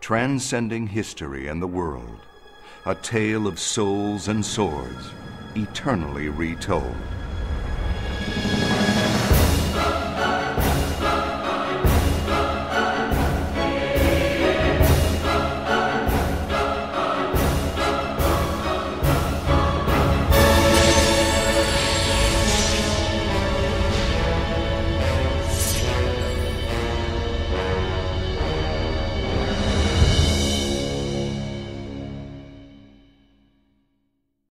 transcending history and the world, a tale of souls and swords, eternally retold.